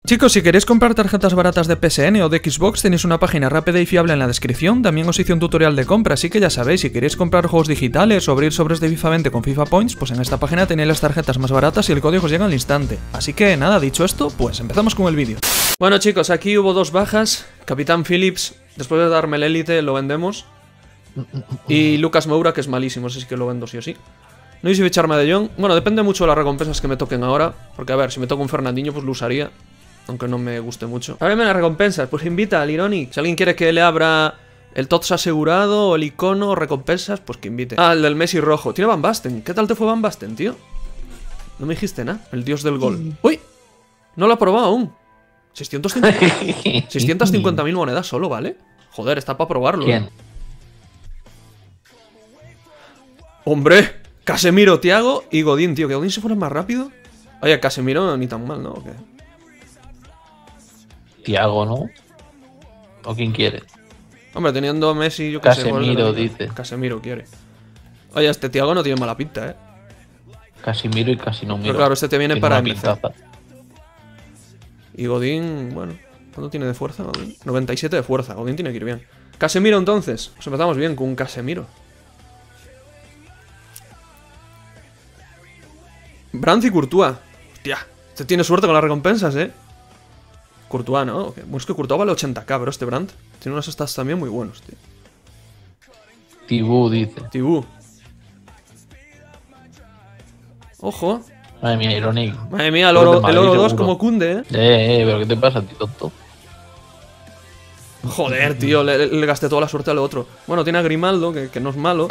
Chicos, si queréis comprar tarjetas baratas de PSN o de Xbox, tenéis una página rápida y fiable en la descripción. También os hice un tutorial de compra, así que ya sabéis, si queréis comprar juegos digitales o abrir sobres de FIFA 20 con FIFA Points, pues en esta página tenéis las tarjetas más baratas y el código os llega al instante. Así que nada, dicho esto, pues empezamos con el vídeo. Bueno chicos, aquí hubo dos bajas. Capitán Phillips, después de darme el élite, lo vendemos. Y Lucas Moura, que es malísimo, así que lo vendo sí o sí. No sé si echarme de Jong. Bueno, depende mucho de las recompensas que me toquen ahora. Porque a ver, si me toca un Fernandinho, pues lo usaría. Aunque no me guste mucho. Ábreme las recompensas, pues invita al Ironic. Si alguien quiere que le abra el TOTS asegurado o el icono o recompensas, pues que invite. Ah, el del Messi rojo. Tiene Van Basten. ¿Qué tal te fue Van Basten, tío? No me dijiste nada. El dios del gol. ¡Uy! No lo ha probado aún. 650.000 monedas solo, ¿vale? Joder, está para probarlo. ¿Quién? ¡Hombre! Casemiro, Thiago y Godín, tío. ¿Que Godín se fuera más rápido? Oye, Casemiro ni tan mal, ¿no? ¿O qué? Thiago, ¿no? ¿O quién quiere? Hombre, teniendo a Messi, yo qué sé. Casemiro, dice. Casemiro quiere. Oye, este Thiago no tiene mala pinta, ¿eh? Casimiro y Casimiro. Pero claro, este te viene Tiene para una empezar. pintaza. Y Godín, bueno, ¿cuánto tiene de fuerza Godín? 97 de fuerza, Godín tiene que ir bien. Casemiro entonces, pues empezamos bien con un Casemiro. Brandt y Courtois. Hostia, este tiene suerte con las recompensas, ¿eh? Courtois, ¿no? Bueno, es que Courtois vale 80k, pero este Brandt tiene unos stats también muy buenos, tío. Tibú, dice. Tibú. Ojo. Madre mía, Ironic. Madre mía, el oro 2 como cunde, Pero ¿qué te pasa, tío, tonto? Joder, tío, le gasté toda la suerte al otro. Bueno, tiene a Grimaldo, que no es malo.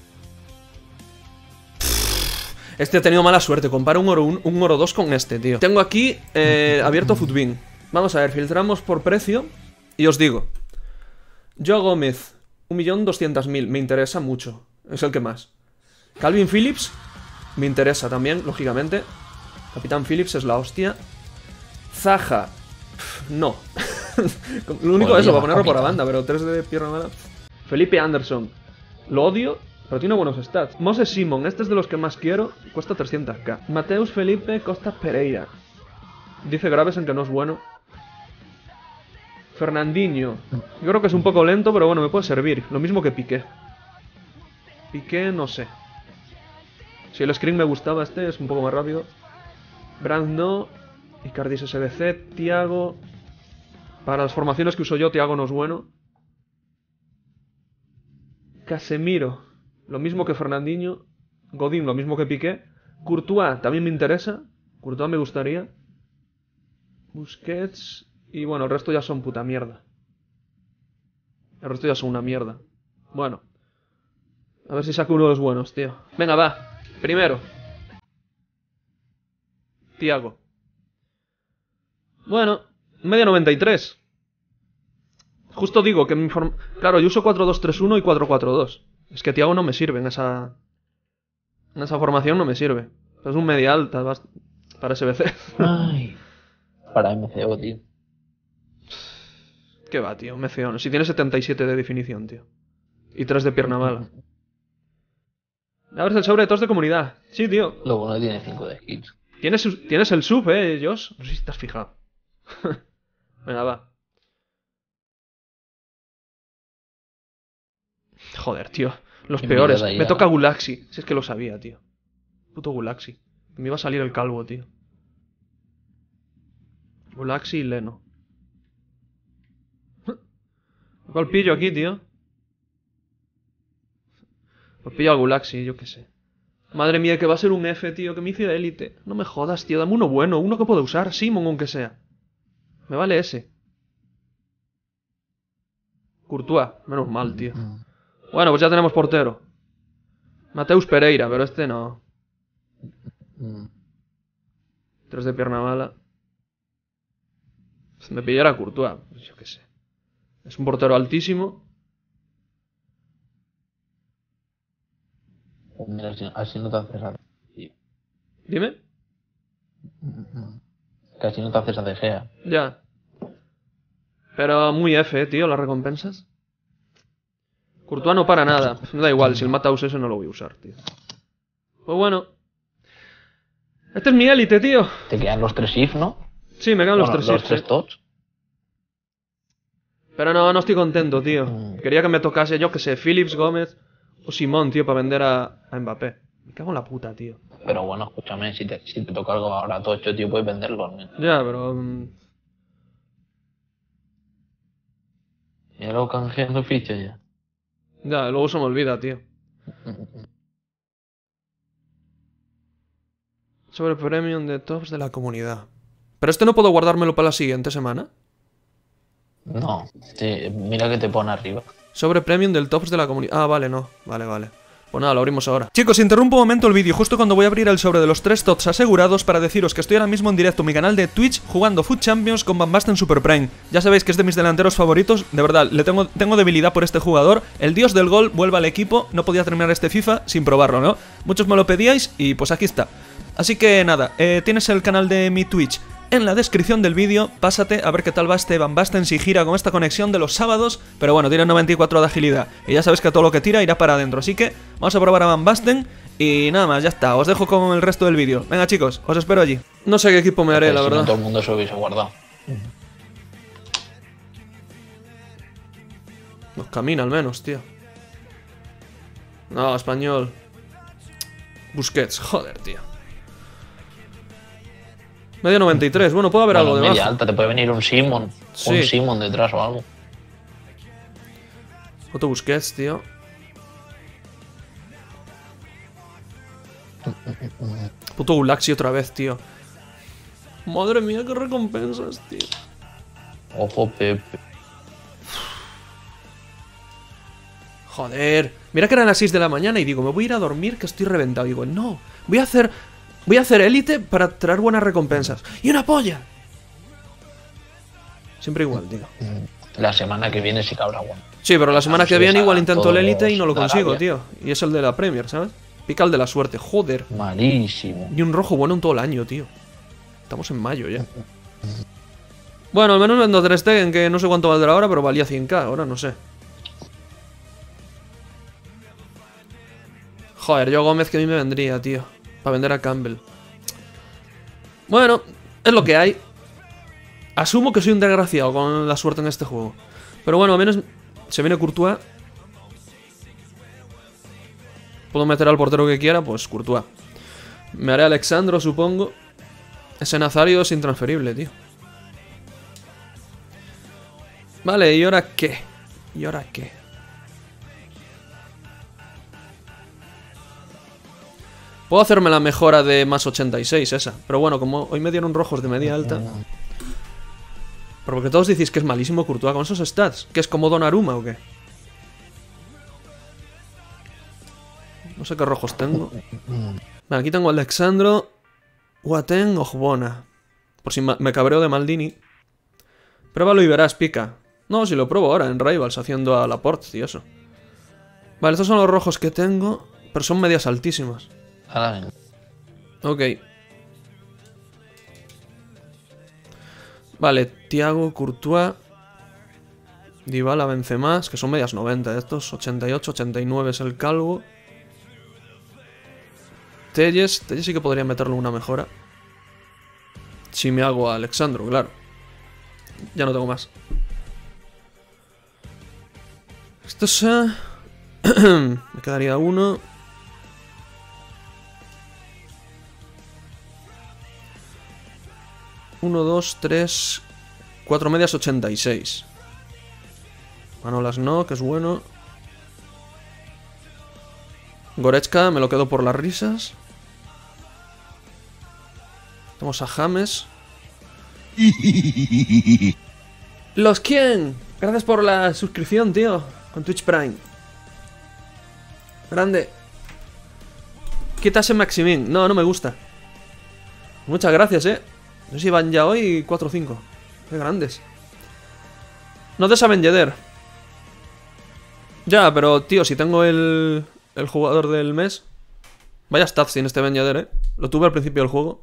Este ha tenido mala suerte. Compara un oro 2 con este, tío. Tengo aquí abierto Futbin. Vamos a ver, filtramos por precio. Y os digo. Joe Gómez, 1.200.000. Me interesa mucho. Es el que más. Calvin Phillips, me interesa también, lógicamente. Capitán Phillips es la hostia. Zaha, no. Lo único es eso, para ponerlo por la banda, pero 3 de pierna mala. Felipe Anderson, lo odio, pero tiene buenos stats. Moses Simon, este es de los que más quiero, cuesta 300k. Mateus Felipe Costa Pereira. Dice Gravesen que no es bueno. Fernandinho, yo creo que es un poco lento, pero bueno, me puede servir. Lo mismo que Piqué. Piqué, no sé. Si el screen me gustaba, este es un poco más rápido. Brandt no. Icardi SBC, Thiago. Para las formaciones que uso yo, Thiago no es bueno. Casemiro, lo mismo que Fernandinho. Godín, lo mismo que Piqué. Courtois, también me interesa. Courtois me gustaría. Busquets. Y bueno, el resto ya son puta mierda. El resto ya son una mierda. Bueno. A ver si saco uno de los buenos, tío. Venga, va. Primero. Thiago. Bueno, media 93. Justo digo que mi claro, yo uso 4-2-3-1 y 4-4-2. Es que Thiago no me sirve en esa formación, no me sirve. Es un media alta para SBC. Ay. Para MCO, tío. ¿Qué va, tío? MCO no. Si tiene 77 de definición, tío. Y 3 de pierna mala. A ver, el sobre de TOTS de comunidad. Sí, tío. Lo bueno tiene 5 de skills. Tienes el sub, Josh. No sé si te has fijado. Venga, va. Joder, tío. Los peores. Me toca Gulaxi. Si es que lo sabía, tío. Puto Gulaxi. Me iba a salir el calvo, tío. Gulaxi y Leno. ¿Cuál pillo aquí, tío? Pues pillo a Gulaxi, yo qué sé. Madre mía, que va a ser un F, tío, que me hice de élite. No me jodas, tío, dame uno bueno, uno que pueda usar. Simon, aunque sea. Me vale ese. Courtois, menos mal, tío. Bueno, pues ya tenemos portero. Mateus Pereira, pero este no. 3 de pierna mala. Si me pillara Courtois, pues yo qué sé. Es un portero altísimo. Mira, así no te haces a... Dime. Casi no te haces a De Gea. Ya. Pero muy F, tío, las recompensas. Courtois no para nada. Me da igual, si el Mataus ese no lo voy a usar, tío. Pues bueno. Este es mi élite, tío. Te quedan los 3 if, ¿no? Sí, me quedan los Bueno, 3 los hits, 3 tots. Pero no estoy contento, tío. Quería que me tocase, yo que sé, Phillips, Gómez o Simón, tío, para vender a Mbappé. Me cago en la puta, tío. Pero bueno, escúchame, si te toca algo ahora tocho, tío, puedes venderlo, ¿no? Ya, pero... Ya lo canjeando fichas ya. ya, luego se me olvida, tío. Sobre premium de tops de la comunidad. Pero este no puedo guardármelo para la siguiente semana. No, mira que te pone arriba. Sobre premium del tops de la comunidad. Ah, vale, no. Vale. Pues nada, lo abrimos ahora. Chicos, interrumpo un momento el vídeo justo cuando voy a abrir el sobre de los 3 tops asegurados para deciros que estoy ahora mismo en directo en mi canal de Twitch jugando Foot Champions con Van Basten Super Prime. Ya sabéis que es de mis delanteros favoritos, de verdad, tengo debilidad por este jugador. El dios del gol vuelve al equipo, no podía terminar este FIFA sin probarlo, ¿no? Muchos me lo pedíais y pues aquí está. Así que nada, tienes el canal de mi Twitch en la descripción del vídeo, pásate a ver qué tal va este Van Basten si gira con esta conexión de los sábados, pero bueno, tiene 94 de agilidad, y ya sabes que todo lo que tira irá para adentro, así que vamos a probar a Van Basten, y nada más, ya está, os dejo con el resto del vídeo. Venga chicos, os espero allí. No sé qué equipo me haré, la verdad. No, todo el mundo se lo hubiese guardado. Nos camina al menos, tío. No, español. Busquets, joder, tío. Medio 93, bueno, puede haber algo debajo. Media alta, te puede venir un Simon. Sí. Un Simon detrás o algo. Otro Busquets, tío. Puto Gulaxi otra vez, tío. Madre mía, qué recompensas, tío. Ojo, Pepe. Joder. Mira que eran las 6 de la mañana y digo, me voy a ir a dormir que estoy reventado. Y digo, no, voy a hacer élite para traer buenas recompensas. ¡Y una polla! Siempre igual, tío. La semana que viene sí que habrá bueno. Sí, pero la semana que viene igual intento el élite y no lo todos consigo, tío. Y es el de la Premier, ¿sabes? Pica el de la suerte, joder. Malísimo. Y un rojo bueno en todo el año, tío. Estamos en mayo ya. Bueno, al menos vendo 3 Stegen, que no sé cuánto valdrá ahora, pero valía 100k, ahora no sé. Joder, yo Gómez que a mí me vendría, tío. Para vender a Campbell. Bueno, es lo que hay. Asumo que soy un desgraciado con la suerte en este juego. Pero bueno, al menos se viene Courtois. Puedo meter al portero que quiera, pues Courtois. Me haré Alexandro, supongo. Ese Nazario es intransferible, tío. Vale, ¿y ahora qué? ¿Y ahora qué? Puedo hacerme la mejora de más 86 esa. Pero bueno, como hoy me dieron rojos de media alta. Pero porque todos decís que es malísimo Courtois con esos stats. ¿Que es como Donnarumma o qué? No sé qué rojos tengo. Vale, aquí tengo a Alexandro, Boateng o Jbona. Por si me cabreo de Maldini. Pruébalo y verás, pica. No, si lo pruebo ahora en Rivals haciendo a Laporte y eso. Vale, estos son los rojos que tengo. Pero son medias altísimas. Ok. Vale, Thiago, Courtois, Dybala, Benzema, que son medias 90 estos, 88, 89 es el calvo. Telles sí que podría meterle una mejora. Si me hago a Alexandro, claro. Ya no tengo más. Esto es... me quedaría uno. Uno, dos, tres... 4 medias 86. Manolas no, que es bueno. Goretzka me lo quedo por las risas. Tenemos a James. ¿Los quién? Gracias por la suscripción, tío. Con Twitch Prime. Grande. Quítase Maximin. No, no me gusta. Muchas gracias, No sé si van ya hoy 4 o 5. Qué grandes. No te saben Yedder. Ya, pero tío, si tengo el jugador del mes. Vaya stats tiene este Ben Yedder, Lo tuve al principio del juego.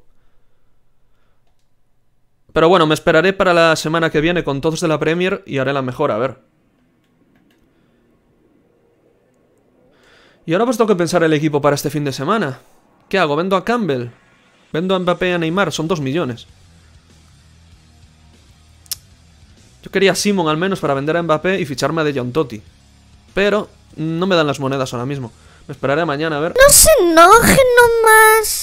Pero bueno, me esperaré para la semana que viene con todos de la Premier y haré la mejora, a ver. Y ahora pues tengo que pensar el equipo para este fin de semana. ¿Qué hago? ¿Vendo a Campbell? ¿Vendo a Mbappé y a Neymar? Son 2 millones. Yo quería a Simon al menos para vender a Mbappé y ficharme a De Jong Totti. Pero no me dan las monedas ahora mismo. Me esperaré a mañana a ver. No se enoje nomás.